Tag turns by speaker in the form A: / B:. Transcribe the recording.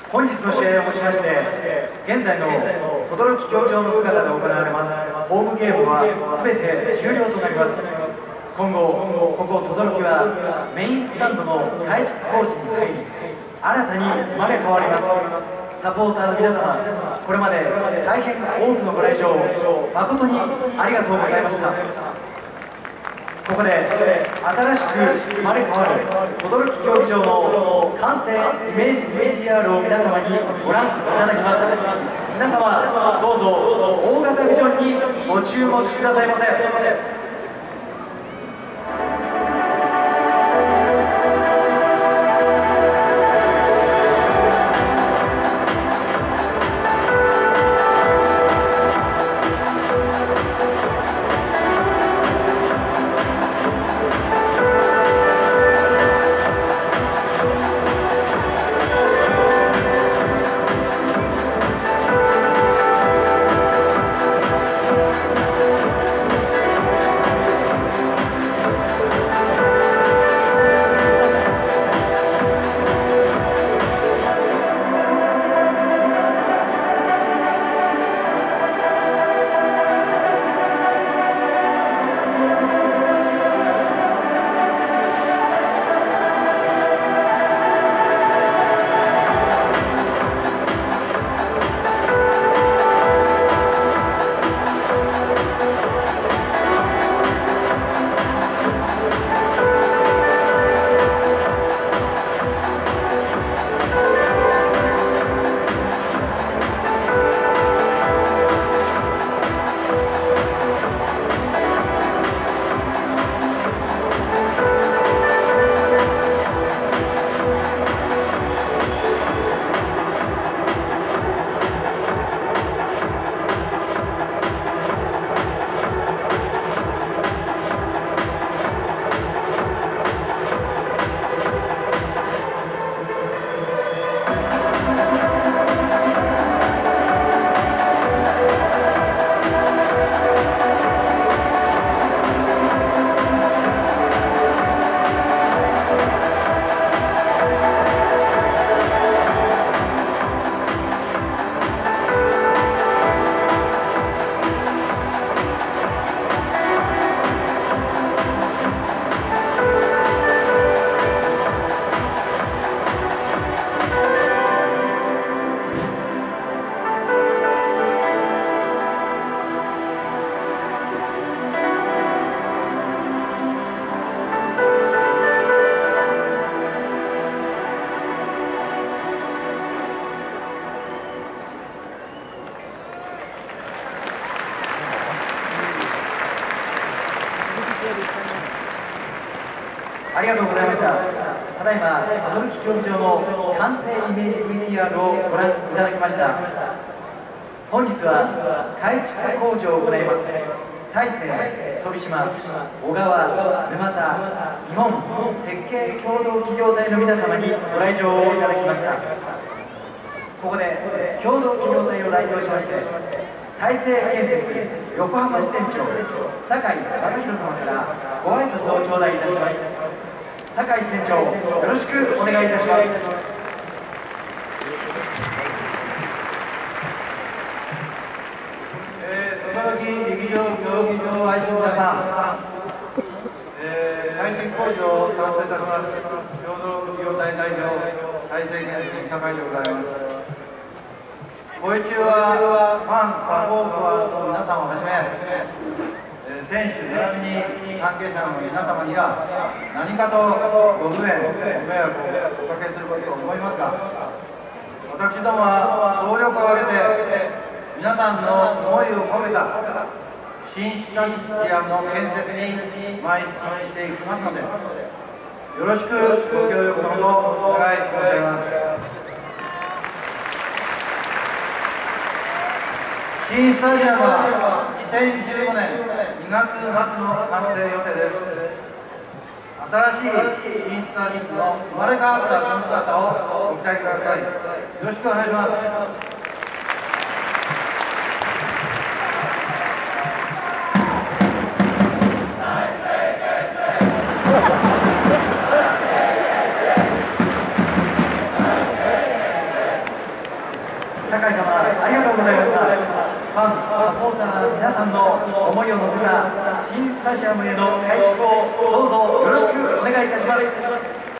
A: 本日の試合をもちまして、現在の等々力競技場の姿で行われますホームゲームは全て終了となります。今後、ここ等々力はメインスタンドの改築工事に入り、新たに生まれ変わります。サポーターの皆様、これまで大変多くのご来場、誠にありがとうございました。ここで新しく生まれ変わる等々力競技場の完成イメージ VTR を皆様にご覧いただきます。皆様どうぞ大型ビジョンにご注目くださいませ。ありがとうございました。ただいま等々力競技場の完成イメージ VTR をご覧いただきました。本日は改築工事を行います大成、飛島、小川、沼田、日本設計共同企業体の皆様にご来場をいただきました。ここで共同企業体を代表しまして大成建設横浜支店長酒井正弘様からご挨拶を頂戴いたします。酒井支店長、よろしくお願いいたします。
B: 等々力陸上競技場愛知皆さん、改築工事を担当いたします共同企業体代表大成建設酒井でございます。ご一中はファン、サポーターの皆さんをはじめ、選手並びに関係者の皆様には何かとご不便、ご迷惑をおかけすることと思いますが、私どもは総力を挙げて皆さんの思いを込めた新スタジアムの建設に前進していきますので、よろしくご協力のほどお願い申し上げます。新スタジアムは2015年2月末の完成予定です。新しい新スタジアムの生まれ変わったその姿をご期待ください。よろしくお願いします。
A: 酒井様ありがとうございました。ファン、サポーター皆さんの思いを乗せた新スタジアムへの改築をどうぞよろしくお願いいたします。